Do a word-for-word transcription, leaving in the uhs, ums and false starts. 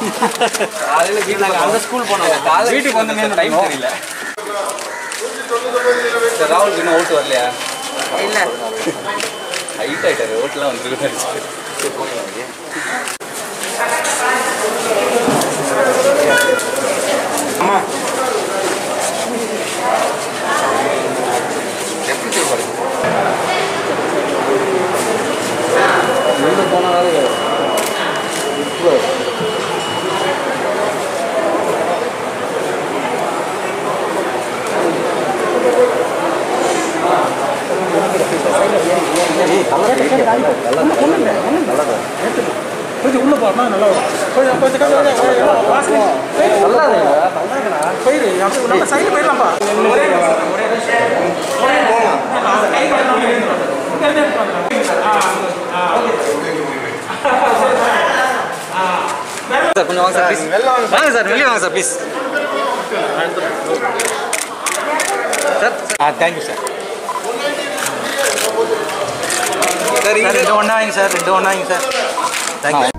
காலையில் வீட்டில் அந்த ஸ்கூல் போனாங்க காலையில் வீட்டுக்கு வந்து நேரம் டைம் தெரியல. சார் ராகுலுக்கு இன்னும் ஓட்டு வரலையா? இல்லை ஹைட் ஆகிட்டாரு, ஓட்டுலாம் வந்துருக்கு. ஆமாம் எப்படி போனாலும் கொஞ்சம் உள்ள போறமா நல்லா கொஞ்சம் கொஞ்சம் நல்லா போயிரு நம்ம சைடில் போயிடலாம்ப்பா. சார் கொஞ்சம் வாங்க சார் ப்ளீஸ். வாங்க சார் வெளியே வாங்க சார் ப்ளீஸ். சார் ஆ தேங்க்யூ சார். சார் ரெண்டு ஒன்றா வாங்க சார் ரெண்டு ஒன்றா வாங்க சார். தேங்க்யூ.